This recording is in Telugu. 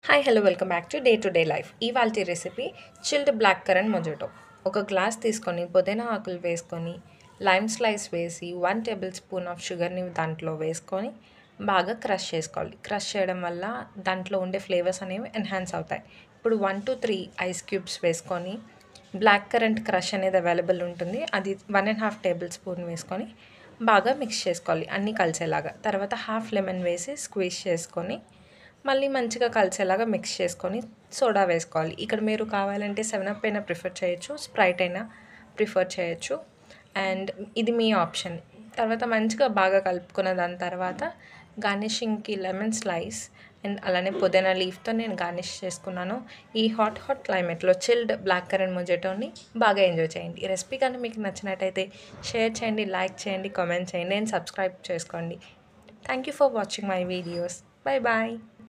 Hi hello welcome back today life. ఇవాల్టి recipe chilled blackcurrant mojito. ఒక గ్లాస్ తీసుకొని పుదీనా ఆకులు వేసుకొని లైమ్ స్లైస్ వేసి 1 టేబుల్ స్పూన్ ఆఫ్ షుగర్ని దాంట్లో వేసుకొని బాగా క్రష్ చేసుకోవాలి. క్రష్ చేయడం వల్ల దాంట్లో ఉండే ఫ్లేవర్స్ అనేవి ఎన్హాన్స్ అవుతాయి. ఇప్పుడు 1 to 3 ఐస్ క్యూబ్స్ వేసుకొని బ్లాక్ కరెంట్ క్రష్ అనేది అవైలబుల్ ఉంటుంది. అది 1.5 టేబుల్ స్పూన్ వేసుకొని బాగా మిక్స్ చేసుకోవాలి అన్నీ కలిసేలాగా. తర్వాత హాఫ్ లెమన్ వేసి స్క్వీజ్ చేసుకొని మళ్ళీ మంచిగా కలిసేలాగా మిక్స్ చేసుకొని సోడా వేసుకోవాలి. ఇక్కడ మీరు కావాలంటే 7 అప్ అయినా ప్రిఫర్ చేయొచ్చు, స్ప్రైట్ అయినా ప్రిఫర్ చేయొచ్చు. అండ్ ఇది మీ ఆప్షన్. తర్వాత మంచిగా బాగా కలుపుకున్న దాని తర్వాత గార్నిషింగ్కి లెమన్ స్లైస్ అండ్ అలానే పుదీనా లీఫ్తో నేను గార్నిష్ చేసుకున్నాను. ఈ హాట్ క్లైమేట్లో చిల్డ్ బ్లాక్ కరెంట్ మొజాటోని బాగా ఎంజాయ్ చేయండి. ఈ రెసిపీ కానీ మీకు నచ్చినట్టయితే షేర్ చేయండి, లైక్ చేయండి, కామెంట్ చేయండి అండ్ సబ్స్క్రైబ్ చేసుకోండి. Thank you for watching my videos. Bye bye.